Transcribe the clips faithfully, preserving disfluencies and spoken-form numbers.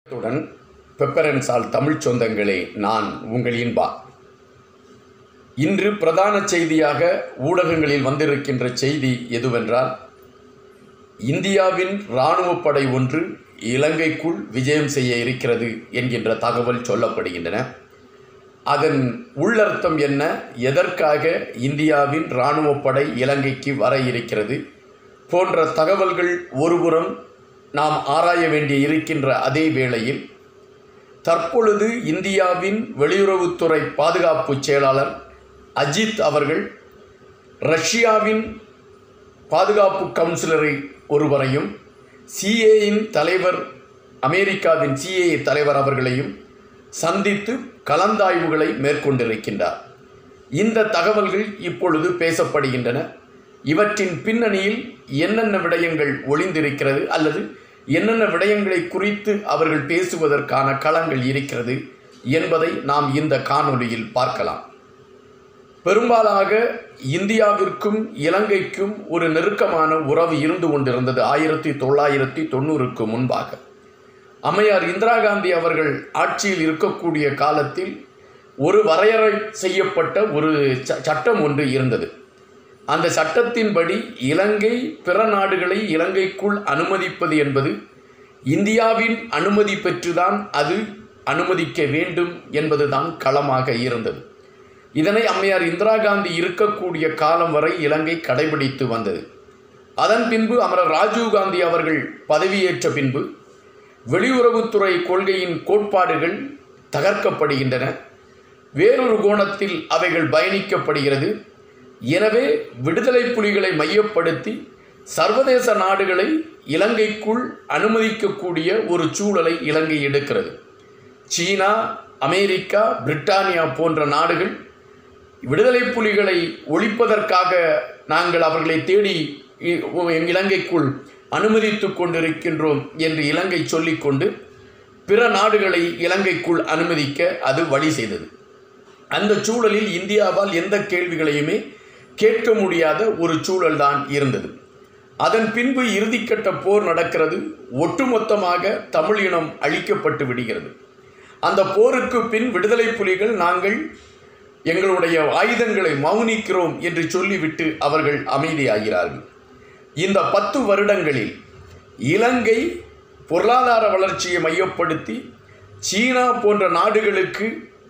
உடன் பெப்பரன்சால் தமிழ் சொந்தங்களே, நான் உங்கள் இன்பா. இன்று பிரதான செய்தியாக ஊடகங்களில் வந்திருக்கின்ற செய்தி எதுவென்றால், இந்தியாவின் இராணுவப் படை ஒன்று இலங்கைக்குள் விஜயம் செய்ய இருக்கிறது என்கின்ற தகவல் சொல்லப்படுகின்றன. அதன் உள்ளர்த்தம் என்ன, எதற்காக இந்தியாவின் இராணுவப் படை இலங்கைக்கு வர இருக்கிறது போன்ற தகவல்கள் ஒருபுறம் நாம் ஆராய வேண்டி இருக்கின்ற அதே வேளையில், தற்பொழுது இந்தியாவின் வெளியுறவுத்துறை பாதுகாப்பு செயலாளர் அஜித் அவர்கள் ரஷ்யாவின் பாதுகாப்பு கவுன்சிலரை ஒருவரையும், சிஏயின் தலைவர் அமெரிக்காவின் சிஏ தலைவர் அவர்களையும் சந்தித்து கலந்தாய்வுகளை மேற்கொண்டிருக்கின்றார். இந்த தகவல்கள் இப்பொழுது பேசப்படுகின்றன. இவற்றின் பின்னணியில் என்னென்ன விடயங்கள் ஒளிந்திருக்கிறது அல்லது என்னென்ன விடயங்களை குறித்து அவர்கள் பேசுவதற்கான களங்கள் இருக்கிறது என்பதை நாம் இந்த காணொளியில் பார்க்கலாம். பெரும்பாலாக இந்தியாவிற்கும் இலங்கைக்கும் ஒரு நெருக்கமான உறவு இருந்து கொண்டிருந்தது. ஆயிரத்தி தொள்ளாயிரத்தி தொண்ணூறுக்கு முன்பாக அம்மையார் இந்திரா காந்தி அவர்கள் ஆட்சியில் இருக்கக்கூடிய காலத்தில் ஒரு வரையறை செய்யப்பட்ட ஒரு சட்டம் ஒன்று இருந்தது. அந்த சட்டத்தின்படி இலங்கை பிற நாடுகளை இலங்கைக்குள் அனுமதிப்பது என்பது இந்தியாவின் அனுமதி பெற்றுதான் அது அனுமதிக்க வேண்டும் என்பதுதான் களமாக இருந்தது. இதனை அம்மையார் இந்திரா காந்தி இருக்கக்கூடிய காலம் வரை இலங்கை கடைபிடித்து வந்தது. அதன் பின்பு அமரர் ராஜீவ் காந்தி அவர்கள் பதவியேற்ற பின்பு வெளியுறவுத்துறை கொள்கையின் கோட்பாடுகள் தகர்க்கப்படுகின்றன. வேறொரு கோணத்தில் அவைகள் பயணிக்கப்படுகிறது. எனவே விடுதலை புலிகளை மையப்படுத்தி சர்வதேச நாடுகளை இலங்கைக்குள் அனுமதிக்கக்கூடிய ஒரு சூழலை இலங்கை எடுக்கிறது. சீனா, அமெரிக்கா, பிரிட்டானியா போன்ற நாடுகள் விடுதலை புலிகளை ஒழிப்பதற்காக நாங்கள் அவர்களை தேடி இலங்கைக்குள் அனுமதித்து கொண்டிருக்கின்றோம் என்று இலங்கை சொல்லிக்கொண்டு பிற நாடுகளை இலங்கைக்குள் அனுமதிக்க அது வழி செய்தது. அந்த சூழலில் இந்தியாவால் எந்த கேள்விகளையுமே கேட்க முடியாத ஒரு சூழல் தான் இருந்தது. அதன் பின்பு இறுதிக்கட்ட போர் நடக்கிறது. ஒட்டுமொத்தமாக தமிழ் இனம் அழிக்கப்பட்டு விடுகிறது. அந்த போருக்கு பின் விடுதலை புலிகள் நாங்கள் எங்களுடைய ஆயுதங்களை மௌனிக்கிறோம் என்று சொல்லிவிட்டு அவர்கள் அமைதியாகிறார்கள். இந்த பத்து வருடங்களில் இலங்கை பொருளாதார வளர்ச்சியை மையப்படுத்தி சீனா போன்ற நாடுகளுக்கு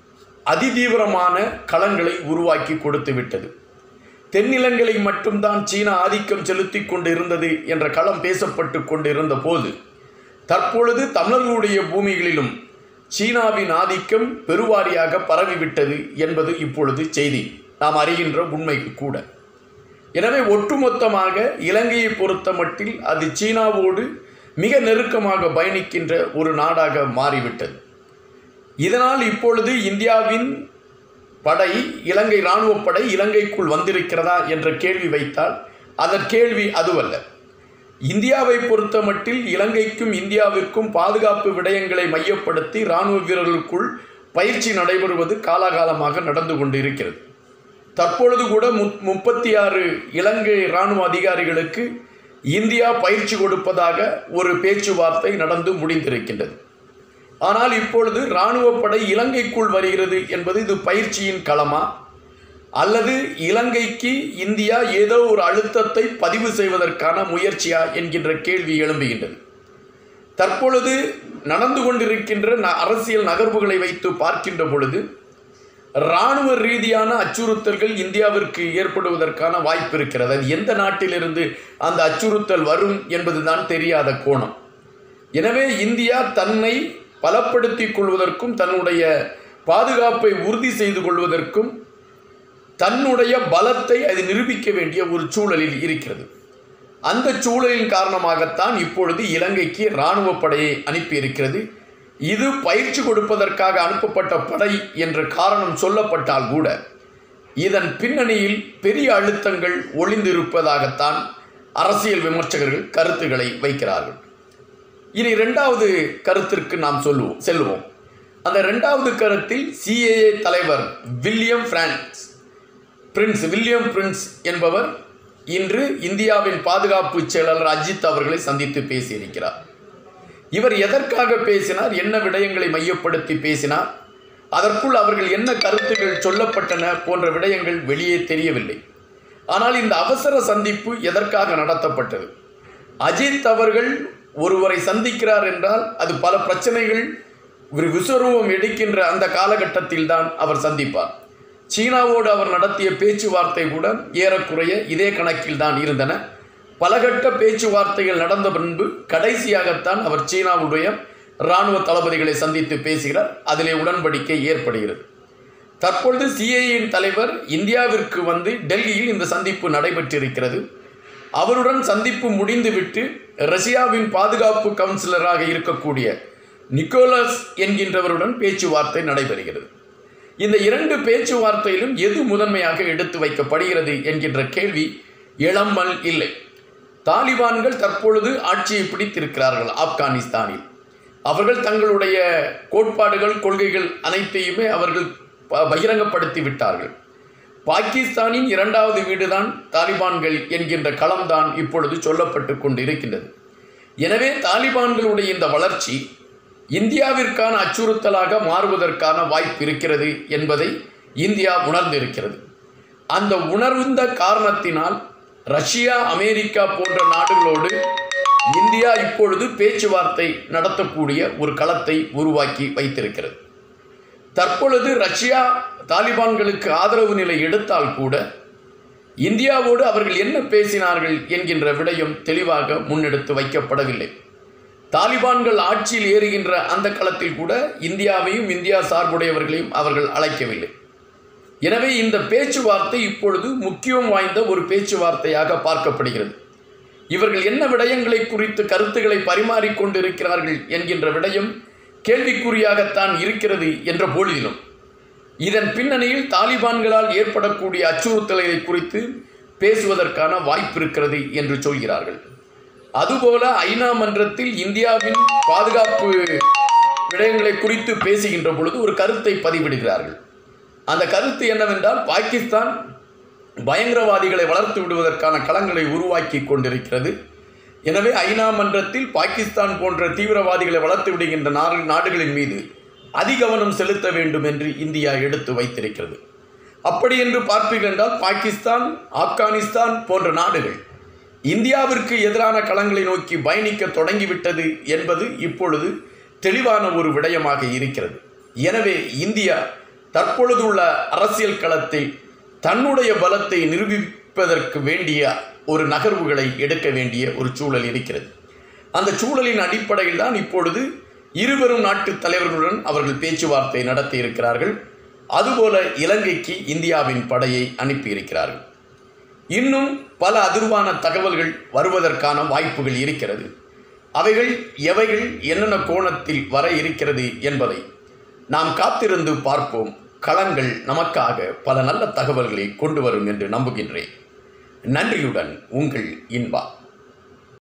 அதிதீவிரமான களங்களை உருவாக்கி கொடுத்து விட்டது. தென்னிலங்கை மட்டும்தான் சீனா ஆதிக்கம் செலுத்தி கொண்டு இருந்தது என்ற களம் பேசப்பட்டு கொண்டிருந்த போது, தற்பொழுது தமிழர்களுடைய பூமிகளிலும் சீனாவின் ஆதிக்கம் பெருவாரியாக பரவிவிட்டது என்பது இப்பொழுது செய்தி, நாம் அறிகின்ற உண்மை கூட. எனவே ஒட்டுமொத்தமாக இலங்கையை பொறுத்த மட்டில் அது சீனாவோடு மிக நெருக்கமாக பயணிக்கின்ற ஒரு நாடாக மாறிவிட்டது. இதனால் இப்பொழுது இந்தியாவின் படை, இலங்கை இராணுவ படை இலங்கைக்குள் வந்திருக்கிறதா என்ற கேள்வி வைத்தால் அதன் கேள்வி அதுவல்ல. இந்தியாவை பொறுத்த மட்டில் இலங்கைக்கும் இந்தியாவிற்கும் பாதுகாப்பு விடயங்களை மையப்படுத்தி இராணுவ வீரர்களுக்குள் பயிற்சி நடைபெறுவது காலாகாலமாக நடந்து கொண்டிருக்கிறது. தற்பொழுது கூட முப்பத்தி ஆறு இலங்கை இராணுவ அதிகாரிகளுக்கு இந்தியா பயிற்சி கொடுப்பதாக ஒரு பேச்சுவார்த்தை நடந்து முடிந்திருக்கின்றது. ஆனால் இப்பொழுது இராணுவ படை இலங்கைக்குள் வருகிறது என்பது இது பயிற்சியின் களமா அல்லது இலங்கைக்கு இந்தியா ஏதோ ஒரு அழுத்தத்தை பதிவு செய்வதற்கான முயற்சியா என்கின்ற கேள்வி எழும்புகின்றது. தற்பொழுது நடந்து கொண்டிருக்கின்ற அரசியல் நகர்வுகளை வைத்து பார்க்கின்ற பொழுது இராணுவ ரீதியான அச்சுறுத்தல்கள் இந்தியாவிற்கு ஏற்படுவதற்கான வாய்ப்பு இருக்கிறது. அது எந்த நாட்டிலிருந்து அந்த அச்சுறுத்தல் வரும் என்பதுதான் தெரியாத கோணம். எனவே இந்தியா தன்னை பலப்படுத்திக் கொள்வதற்கும் தன்னுடைய பாதுகாப்பை உறுதி செய்து கொள்வதற்கும் தன்னுடைய பலத்தை அது நிரூபிக்க வேண்டிய ஒரு சூழலில் இருக்கிறது. அந்த சூழலின் காரணமாகத்தான் இப்பொழுது இலங்கைக்கு இராணுவ படையை அனுப்பியிருக்கிறது. இது பயிற்சி கொடுப்பதற்காக அனுப்பப்பட்ட படை என்ற காரணம் சொல்லப்பட்டால் கூட இதன் பின்னணியில் பெரிய அழுத்தங்கள் ஒளிந்திருப்பதாகத்தான் அரசியல் விமர்சகர்கள் கருத்துக்களை வைக்கிறார்கள். இனி இரண்டாவது கருத்திற்கு நாம் சொல்லுவோம் செல்வோம். அந்த இரண்டாவது கருத்தில் சிஏஏ தலைவர் வில்லியம் பிரான்ஸ் பிரின்ஸ் வில்லியம் பிரின்ஸ் என்பவர் இன்று இந்தியாவின் பாதுகாப்பு செயலாளர் அஜித் அவர்களை சந்தித்து பேசியிருக்கிறார். இவர் எதற்காக பேசினார், என்ன விடயங்களை மையப்படுத்தி பேசினார், அதற்குள் அவர்கள் என்ன கருத்துக்கள் சொல்லப்பட்டன போன்ற விடயங்கள் வெளியே தெரியவில்லை. ஆனால் இந்த அவசர சந்திப்பு எதற்காக நடத்தப்பட்டது? அஜித் அவர்கள் ஒருவரை சந்திக்கிறார் என்றால் அது பல பிரச்சனைகள் விஸ்வரூபம் எடுக்கின்ற அந்த காலகட்டத்தில் தான் அவர் சந்திப்பார். சீனாவோடு அவர் நடத்திய பேச்சுவார்த்தை கூட ஏறக்குறைய இதே கணக்கில் தான் இருந்தன. பலகட்ட பேச்சுவார்த்தைகள் நடந்த பின்பு கடைசியாகத்தான் அவர் சீனாவுடைய இராணுவ தளபதிகளை சந்தித்து பேசுகிறார். அதிலே உடன்படிக்கை ஏற்படுகிறது. தற்பொழுது சிஐஏயின் தலைவர் இந்தியாவிற்கு வந்து டெல்லியில் இந்த சந்திப்பு நடைபெற்றிருக்கிறது. அவருடன் சந்திப்பு முடிந்துவிட்டு ரஷ்யாவின் பாதுகாப்பு கவுன்சிலராக இருக்கக்கூடிய நிக்கோலஸ் என்கின்றவருடன் பேச்சுவார்த்தை நடைபெறுகிறது. இந்த இரண்டு பேச்சுவார்த்தையிலும் எது முதன்மையாக எடுத்து வைக்கப்படுகிறது என்கின்ற கேள்வி எழாமல் இல்லை. தாலிபான்கள் தற்பொழுது ஆட்சியை பிடித்திருக்கிறார்கள் ஆப்கானிஸ்தானில். அவர்கள் தங்களுடைய கோட்பாடுகள், கொள்கைகள் அனைத்தையுமே அவர்கள் பகிரங்கப்படுத்தி விட்டார்கள். பாகிஸ்தானின் இரண்டாவது வீடுதான் தாலிபான்கள் என்கின்ற களம்தான் இப்பொழுது சொல்லப்பட்டு கொண்டு இருக்கின்றது. எனவே தாலிபான்களுடைய இந்த வளர்ச்சி இந்தியாவிற்கான அச்சுறுத்தலாக மாறுவதற்கான வாய்ப்பு இருக்கிறது என்பதை இந்தியா உணர்ந்திருக்கிறது. அந்த உணர்ந்த காரணத்தினால் ரஷ்யா, அமெரிக்கா போன்ற நாடுகளோடு இந்தியா இப்பொழுது பேச்சுவார்த்தை நடத்தக்கூடிய ஒரு களத்தை உருவாக்கி வைத்திருக்கிறது. தற்பொழுது ரஷ்யா தாலிபான்களுக்கு ஆதரவு நிலை எடுத்தால் கூட இந்தியாவோடு அவர்கள் என்ன பேசினார்கள் என்கின்ற விடயம் தெளிவாக முன்னெடுத்து வைக்கப்படவில்லை. தாலிபான்கள் ஆட்சியில் ஏறுகின்ற அந்த களத்தில் கூட இந்தியாவையும் இந்தியா சார்புடையவர்களையும் அவர்கள் அழைக்கவில்லை. எனவே இந்த பேச்சுவார்த்தை இப்பொழுது முக்கியம் வாய்ந்த ஒரு பேச்சுவார்த்தையாக பார்க்கப்படுகிறது. இவர்கள் என்ன விடயங்களை குறித்து கருத்துக்களை பரிமாறிக்கொண்டிருக்கிறார்கள் என்கின்ற விடயம் கேள்விக்குறியாகத்தான் இருக்கிறது என்ற போதிலும் இதன் பின்னணியில் தாலிபான்களால் ஏற்படக்கூடிய அச்சுறுத்தலை குறித்து பேசுவதற்கான வாய்ப்பு இருக்கிறது என்று சொல்கிறார்கள். அதுபோல ஐநா மன்றத்தில் இந்தியாவின் பாதுகாப்பு விடயங்களை குறித்து பேசுகின்ற பொழுது ஒரு கருத்தை பதிவிடுகிறார்கள். அந்த கருத்து என்னவென்றால், பாகிஸ்தான் பயங்கரவாதிகளை வளர்த்து விடுவதற்கான களங்களை உருவாக்கி கொண்டிருக்கிறது. எனவே ஐநா மன்றத்தில் பாகிஸ்தான் போன்ற தீவிரவாதிகளை வளர்த்து விடுகின்ற நாடுகளின் மீது அதிகவனம் செலுத்த வேண்டும் என்று இந்தியா எடுத்து வைத்திருக்கிறது. அப்படி என்று பார்ப்பீர்கள், பாகிஸ்தான், ஆப்கானிஸ்தான் போன்ற நாடுகள் இந்தியாவிற்கு எதிரான களங்களை நோக்கி பயணிக்க தொடங்கிவிட்டது என்பது இப்பொழுது தெளிவான ஒரு விடயமாக இருக்கிறது. எனவே இந்தியா தற்பொழுதுள்ள அரசியல் களத்தில் தன்னுடைய பலத்தை நிரூபிப்பதற்கு வேண்டிய ஒரு நகர்வுகளை எடுக்க வேண்டிய ஒரு சூழல் இருக்கிறது. அந்த சூழலின் அடிப்படையில் தான் இப்பொழுது இருவரும் நாட்டு தலைவர்களுடன் அவர்கள் பேச்சுவார்த்தை நடத்தி இருக்கிறார்கள். அதுபோல இலங்கைக்கு இந்தியாவின் படையை அனுப்பியிருக்கிறார்கள். இன்னும் பல அதிர்வான தகவல்கள் வருவதற்கான வாய்ப்புகள் இருக்கிறது. அவைகள் எவைகள் என்னென்ன கோணத்தில் வர இருக்கிறது என்பதை நாம் காத்திருந்து பார்ப்போம். களங்கள் நமக்காக பல நல்ல தகவல்களை கொண்டு வரும் என்று நம்புகின்றேன். நன்றியுடன் உங்கள் இன்பா.